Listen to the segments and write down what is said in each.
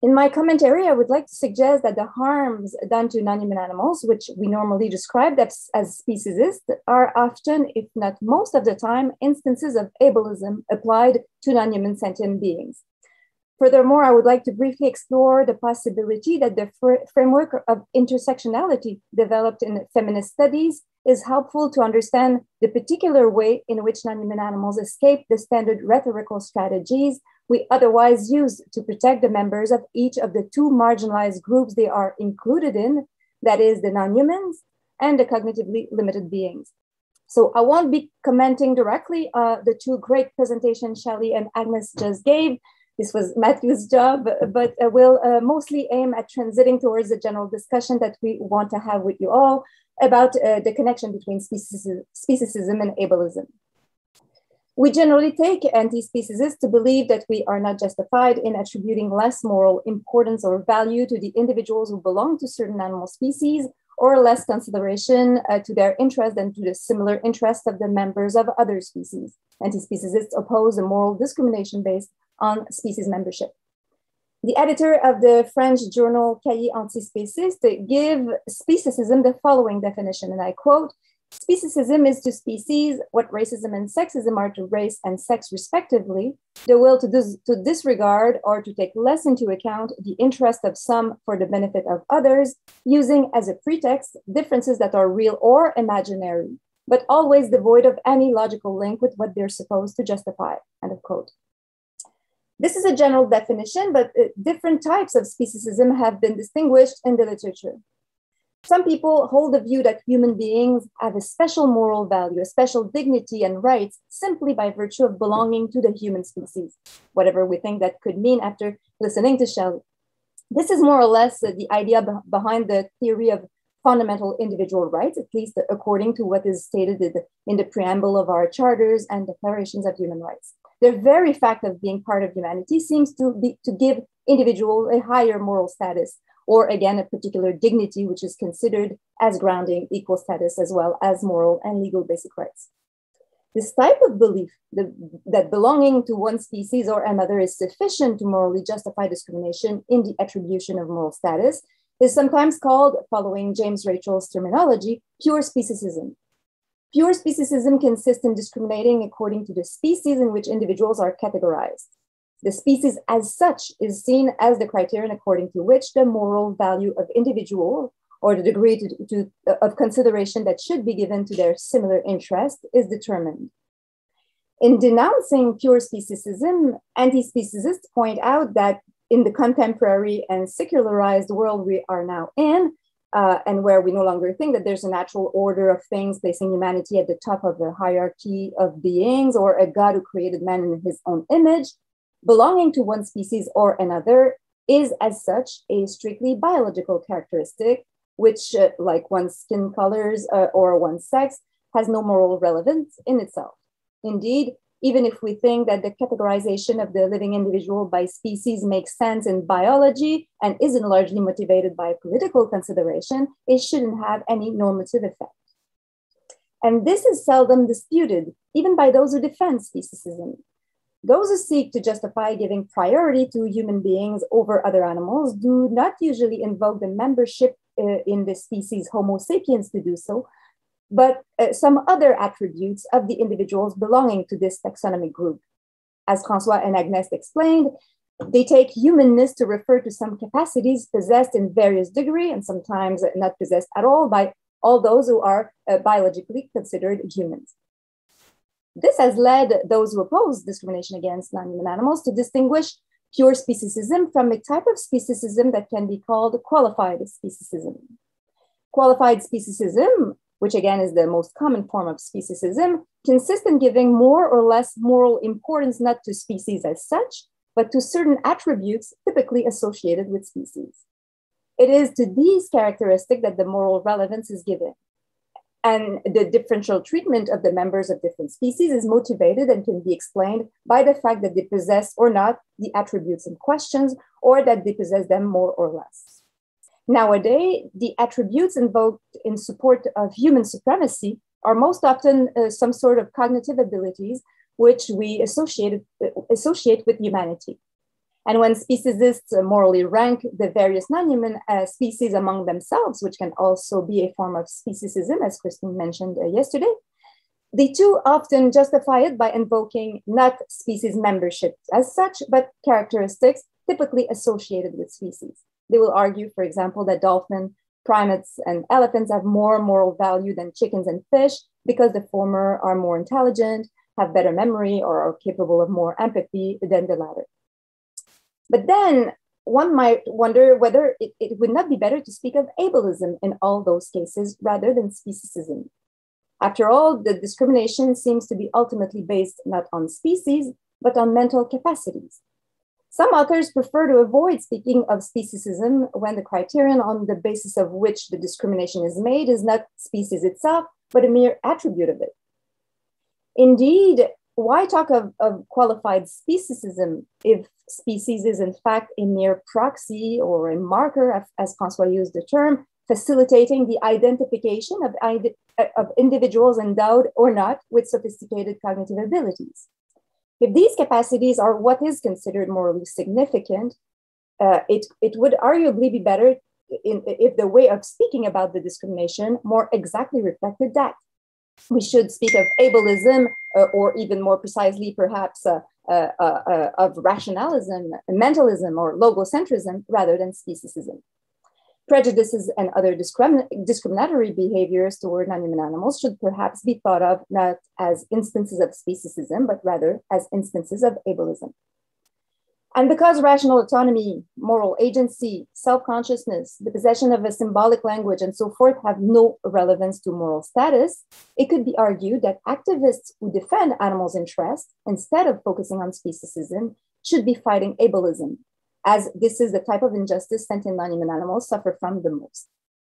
In my commentary, I would like to suggest that the harms done to non-human animals, which we normally describe as speciesist, are often, if not most of the time, instances of ableism applied to non-human sentient beings. Furthermore, I would like to briefly explore the possibility that the framework of intersectionality developed in feminist studies is helpful to understand the particular way in which non-human animals escape the standard rhetorical strategies we otherwise use to protect the members of each of the two marginalized groups they are included in, that is the non-humans and the cognitively limited beings. So I won't be commenting directly the two great presentations Shelley and Agnes just gave. This was Matthew's job, but we'll mostly aim at transiting towards a general discussion that we want to have with you all about the connection between speciesism and ableism. We generally take anti-speciesists to believe that we are not justified in attributing less moral importance or value to the individuals who belong to certain animal species, or less consideration to their interest than to the similar interests of the members of other species. Anti-speciesists oppose a moral discrimination based on species membership. The editor of the French journal Cahiers Antispécistes give speciesism the following definition, and I quote, "Speciesism is to species what racism and sexism are to race and sex respectively, the will to disregard or to take less into account the interest of some for the benefit of others, using as a pretext differences that are real or imaginary, but always devoid of any logical link with what they're supposed to justify," end of quote. This is a general definition, but different types of speciesism have been distinguished in the literature. Some people hold the view that human beings have a special moral value, a special dignity and rights simply by virtue of belonging to the human species, whatever we think that could mean after listening to Shelley. This is more or less the idea behind the theory of fundamental individual rights, at least according to what is stated in the preamble of our charters and declarations of human rights. The very fact of being part of humanity seems to give individuals a higher moral status, or again, a particular dignity, which is considered as grounding equal status as well as moral and legal basic rights. This type of belief that belonging to one species or another is sufficient to morally justify discrimination in the attribution of moral status is sometimes called, following James Rachel's terminology, pure speciesism. Pure speciesism consists in discriminating according to the species in which individuals are categorized. The species as such is seen as the criterion according to which the moral value of individual or the degree of consideration that should be given to their similar interest is determined. In denouncing pure speciesism, anti-speciesists point out that in the contemporary and secularized world we are now in, and where we no longer think that there's a natural order of things placing humanity at the top of the hierarchy of beings or a God who created man in his own image, belonging to one species or another is as such a strictly biological characteristic, which like one's skin colors or one's sex has no moral relevance in itself. Indeed, even if we think that the categorization of the living individual by species makes sense in biology and isn't largely motivated by political consideration, it shouldn't have any normative effect. And this is seldom disputed, even by those who defend speciesism. Those who seek to justify giving priority to human beings over other animals do not usually invoke the membership in the species Homo sapiens to do so, but some other attributes of the individuals belonging to this taxonomic group. As Francois and Agnes explained, they take humanness to refer to some capacities possessed in various degree and sometimes not possessed at all by all those who are biologically considered humans. This has led those who oppose discrimination against non-human animals to distinguish pure speciesism from a type of speciesism that can be called qualified speciesism. Qualified speciesism, which again is the most common form of speciesism, consists in giving more or less moral importance not to species as such, but to certain attributes typically associated with species. It is to these characteristics that the moral relevance is given. And the differential treatment of the members of different species is motivated and can be explained by the fact that they possess or not the attributes in questions, or that they possess them more or less. Nowadays, the attributes invoked in support of human supremacy are most often some sort of cognitive abilities which we associate with humanity. And when speciesists morally rank the various non-human species among themselves, which can also be a form of speciesism, as Christine mentioned yesterday, they too often justify it by invoking not species membership as such, but characteristics typically associated with species. They will argue, for example, that dolphins, primates, and elephants have more moral value than chickens and fish because the former are more intelligent, have better memory, or are capable of more empathy than the latter. But then one might wonder whether it would not be better to speak of ableism in all those cases rather than speciesism. After all, the discrimination seems to be ultimately based not on species, but on mental capacities. Some authors prefer to avoid speaking of speciesism when the criterion on the basis of which the discrimination is made is not species itself, but a mere attribute of it. Indeed, why talk of qualified speciesism if species is in fact a mere proxy or a marker, as Francois used the term, facilitating the identification of individuals endowed or not with sophisticated cognitive abilities? If these capacities are what is considered morally significant, it would arguably be better if the way of speaking about the discrimination more exactly reflected that. We should speak of ableism, or even more precisely, perhaps, of rationalism, mentalism, or logocentrism, rather than speciesism. Prejudices and other discriminatory behaviors toward non-human animals should perhaps be thought of not as instances of speciesism, but rather as instances of ableism. And because rational autonomy, moral agency, self-consciousness, the possession of a symbolic language, and so forth have no relevance to moral status, it could be argued that activists who defend animals' interests, instead of focusing on speciesism, should be fighting ableism, as this is the type of injustice sentient non-human animals suffer from the most.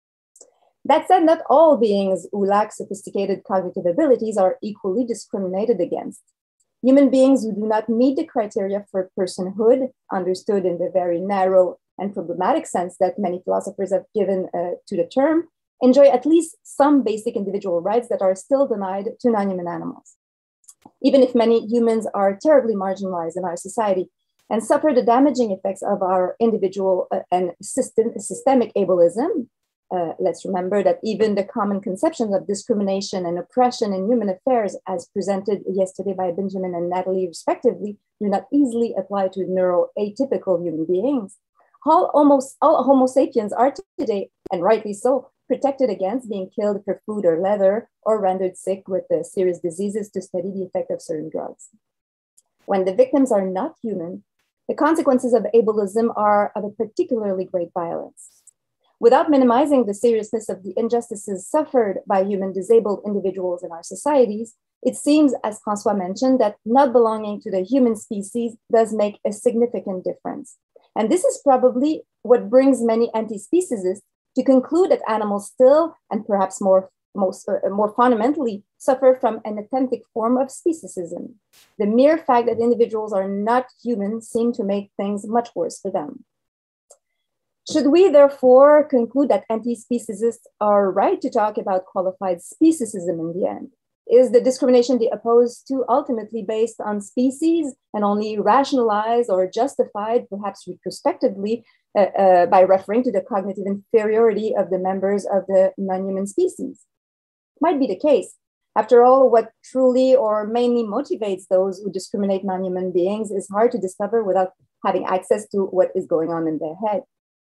That said, not all beings who lack sophisticated cognitive abilities are equally discriminated against. Human beings who do not meet the criteria for personhood, understood in the very narrow and problematic sense that many philosophers have given to the term, enjoy at least some basic individual rights that are still denied to non-human animals. Even if many humans are terribly marginalized in our society and suffer the damaging effects of our individual and systemic ableism, let's remember that even the common conceptions of discrimination and oppression in human affairs, as presented yesterday by Benjamin and Natalie respectively, do not easily apply to neuroatypical human beings. All Homo sapiens are today, and rightly so, protected against being killed for food or leather, or rendered sick with serious diseases to study the effect of certain drugs. When the victims are not human, the consequences of ableism are of a particularly great violence. Without minimizing the seriousness of the injustices suffered by human disabled individuals in our societies, it seems, as Francois mentioned, that not belonging to the human species does make a significant difference. And this is probably what brings many anti-speciesists to conclude that animals still, and perhaps more fundamentally, suffer from an authentic form of speciesism. The mere fact that individuals are not human seems to make things much worse for them. Should we therefore conclude that anti-speciesists are right to talk about qualified speciesism in the end? Is the discrimination they oppose to ultimately based on species and only rationalized or justified, perhaps retrospectively, by referring to the cognitive inferiority of the members of the non-human species? Might be the case. After all, what truly or mainly motivates those who discriminate non-human beings is hard to discover without having access to what is going on in their head.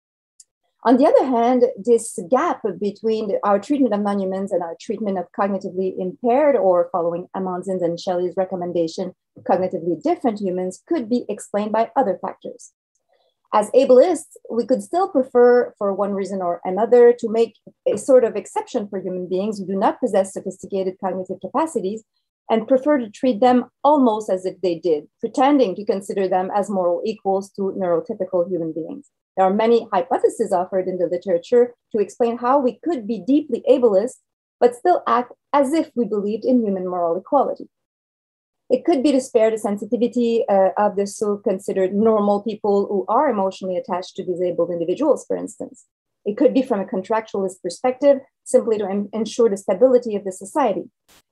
On the other hand, this gap between our treatment of non-humans and our treatment of cognitively impaired, or following Amandine and Shelley's recommendation, cognitively different humans, could be explained by other factors. As ableists, we could still prefer, for one reason or another, to make a sort of exception for human beings who do not possess sophisticated cognitive capacities and prefer to treat them almost as if they did, pretending to consider them as moral equals to neurotypical human beings. There are many hypotheses offered in the literature to explain how we could be deeply ableist, but still act as if we believed in human moral equality. It could be to spare the sensitivity of the so-considered normal people who are emotionally attached to disabled individuals, for instance. It could be from a contractualist perspective, simply to ensure the stability of the society.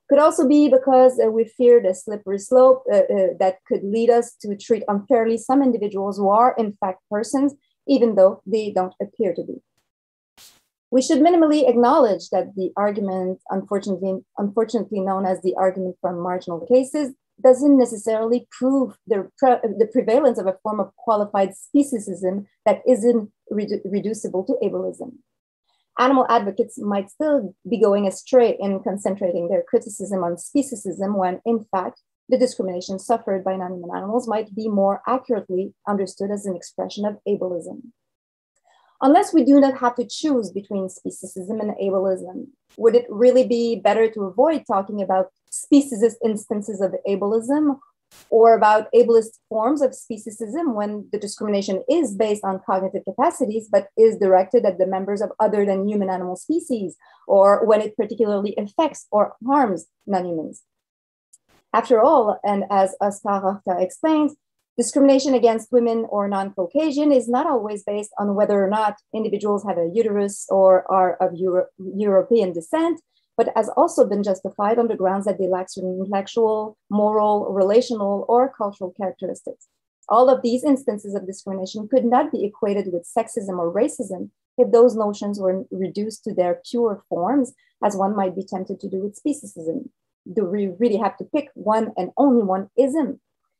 Could also be because we fear the slippery slope that could lead us to treat unfairly some individuals who are in fact persons, even though they don't appear to be. We should minimally acknowledge that the argument, unfortunately known as the argument from marginal cases, doesn't necessarily prove the prevalence of a form of qualified speciesism that isn't reducible to ableism. Animal advocates might still be going astray in concentrating their criticism on speciesism when, in fact, the discrimination suffered by non-human animals might be more accurately understood as an expression of ableism. Unless we do not have to choose between speciesism and ableism, would it really be better to avoid talking about speciesist instances of ableism or about ableist forms of speciesism when the discrimination is based on cognitive capacities, but is directed at the members of other than human animal species, or when it particularly affects or harms non-humans? After all, and as Oskar Horta explains, discrimination against women or non-Caucasian is not always based on whether or not individuals have a uterus or are of European descent, but has also been justified on the grounds that they lack certain intellectual, moral, relational, or cultural characteristics. All of these instances of discrimination could not be equated with sexism or racism if those notions were reduced to their pure forms, as one might be tempted to do with speciesism. Do we really have to pick one and only one ism?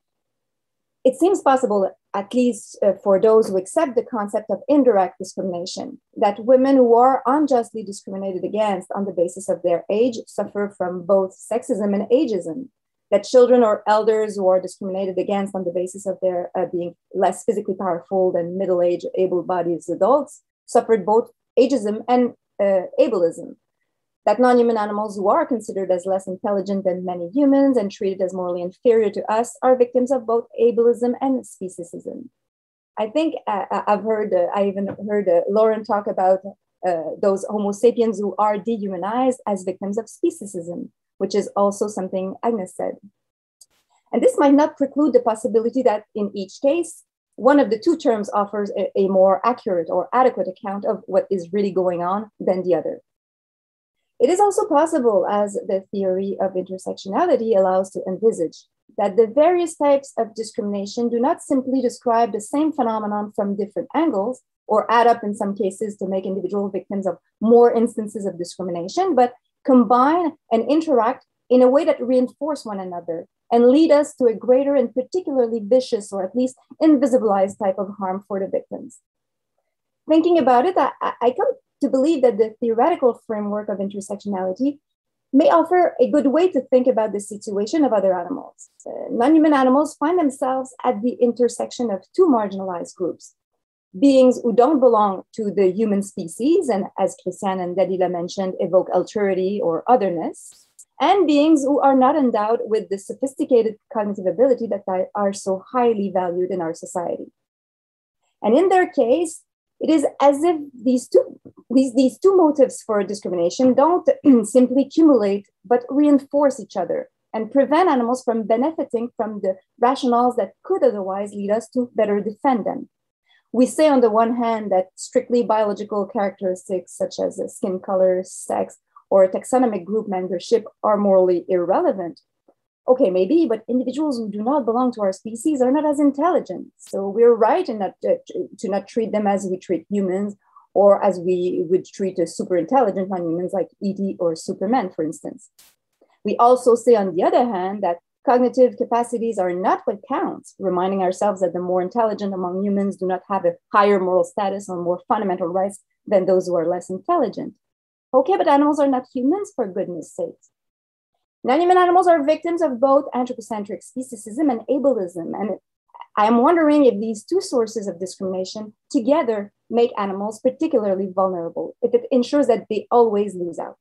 It seems possible, at least for those who accept the concept of indirect discrimination, that women who are unjustly discriminated against on the basis of their age suffer from both sexism and ageism, that children or elders who are discriminated against on the basis of their being less physically powerful than middle-aged, able-bodied adults suffered both ageism and ableism, that non-human animals who are considered as less intelligent than many humans and treated as morally inferior to us are victims of both ableism and speciesism. I think I even heard Lauren talk about those Homo sapiens who are dehumanized as victims of speciesism, which is also something Agnes said. And this might not preclude the possibility that in each case, one of the two terms offers a more accurate or adequate account of what is really going on than the other. It is also possible, as the theory of intersectionality allows to envisage, that the various types of discrimination do not simply describe the same phenomenon from different angles or add up in some cases to make individual victims of more instances of discrimination, but combine and interact in a way that reinforce one another and lead us to a greater and particularly vicious or at least invisibilized type of harm for the victims. Thinking about it, I come to believe that the theoretical framework of intersectionality may offer a good way to think about the situation of other animals. Non-human animals find themselves at the intersection of two marginalized groups: beings who don't belong to the human species, and as Christiane and Dalila mentioned, evoke alterity or otherness, and beings who are not endowed with the sophisticated cognitive ability that are so highly valued in our society. And in their case, it is as if these two motives for discrimination don't simply accumulate, but reinforce each other and prevent animals from benefiting from the rationales that could otherwise lead us to better defend them. We say on the one hand that strictly biological characteristics such as skin color, sex, or taxonomic group membership are morally irrelevant. Okay, maybe, but individuals who do not belong to our species are not as intelligent. So we're right in that to not treat them as we treat humans, or as we would treat a super intelligent non-humans like E.T. or Superman, for instance. We also say, on the other hand, that cognitive capacities are not what counts, reminding ourselves that the more intelligent among humans do not have a higher moral status or more fundamental rights than those who are less intelligent. Okay, but animals are not humans, for goodness sake. Non-human animals are victims of both anthropocentric speciesism and ableism. And I'm wondering if these two sources of discrimination together make animals particularly vulnerable, if it ensures that they always lose out.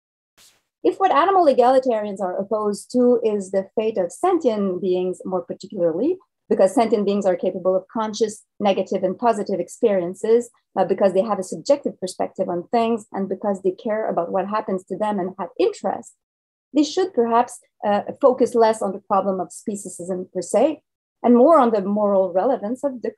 If what animal egalitarians are opposed to is the fate of sentient beings more particularly, because sentient beings are capable of conscious, negative, and positive experiences, because they have a subjective perspective on things, and because they care about what happens to them and have interest, they should perhaps focus less on the problem of speciesism per se, and more on the moral relevance of the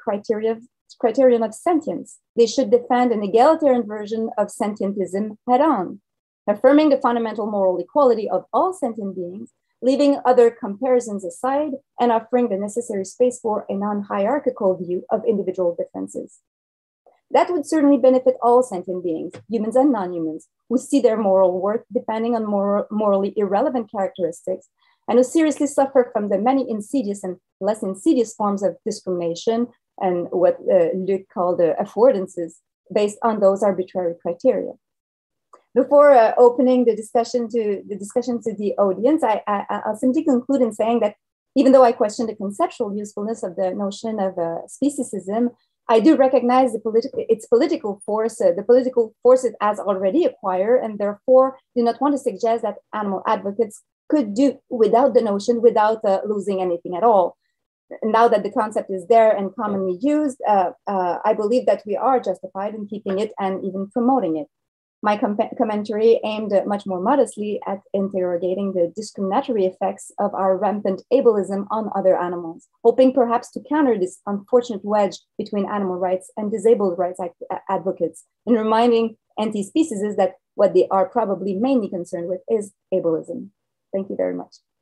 criterion of sentience. They should defend an egalitarian version of sentientism head on. affirming the fundamental moral equality of all sentient beings, leaving other comparisons aside and offering the necessary space for a non-hierarchical view of individual differences. That would certainly benefit all sentient beings, humans and non-humans, who see their moral worth depending on morally irrelevant characteristics and who seriously suffer from the many insidious and less insidious forms of discrimination and what Luc called affordances based on those arbitrary criteria. Before opening the discussion to the audience, I'll simply conclude in saying that even though I question the conceptual usefulness of the notion of speciesism, I do recognize its political force, the political force it has already acquired, and therefore do not want to suggest that animal advocates could do without the notion without losing anything at all. Now that the concept is there and commonly used, I believe that we are justified in keeping it and even promoting it. My commentary aimed much more modestly at interrogating the discriminatory effects of our rampant ableism on other animals, hoping perhaps to counter this unfortunate wedge between animal rights and disabled rights advocates, and reminding anti-speciesists that what they are probably mainly concerned with is ableism. Thank you very much.